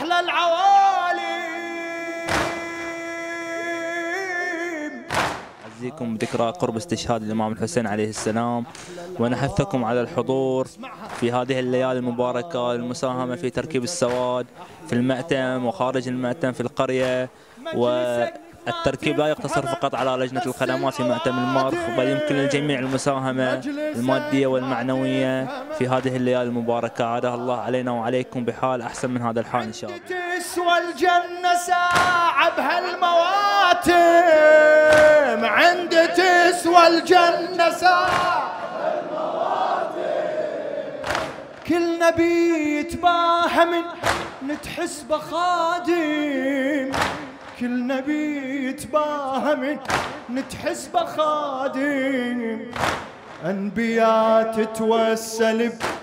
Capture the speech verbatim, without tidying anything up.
أحلى العوالم. أعزيكم بذكرى قرب استشهاد الإمام الحسين عليه السلام، ونحثكم على الحضور في هذه الليالي المباركة للمساهمة في تركيب السواد في المأتم وخارج المأتم في القرية. والتركيب لا يقتصر فقط على لجنة الخدمات في مأتم المرخ، بل يمكن للجميع المساهمة المادية والمعنوية في هذه الليالي المباركة. عادها الله علينا وعليكم بحال أحسن من هذا الحال إن شاء الله. تسوى الجنة ساعة بهالمواتم، عند تسوى الجنة ساعة كل نبي يتباهى من نتحسبه خادم، كل نبي يتباهى من نتحسبه خادم. أنبياء تتوسل